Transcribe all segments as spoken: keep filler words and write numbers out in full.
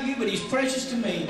to you, but he's precious to me.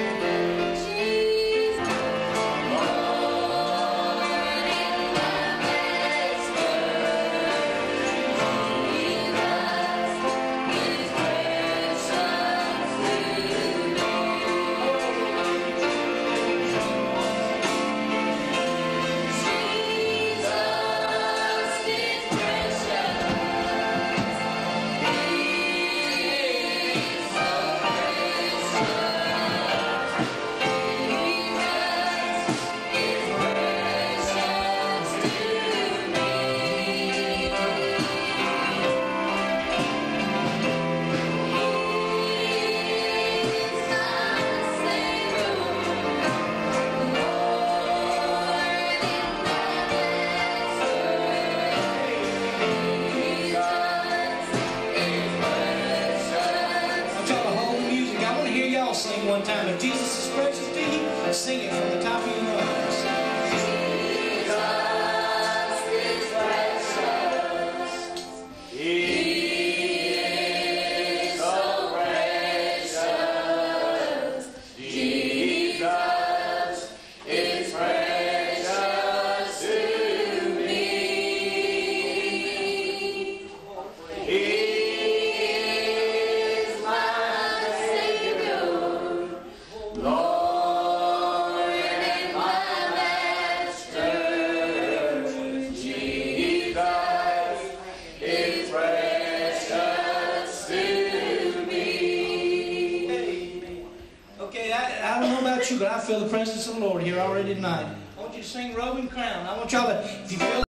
Sing one time. If Jesus is precious to you, sing it from the top of your lungs. Jesus is precious. He is so precious. Jesus is precious to me. He I don't know about you, but I feel the presence of the Lord here already tonight. I want you to sing Robe and Crown. I want y'all to, if you feel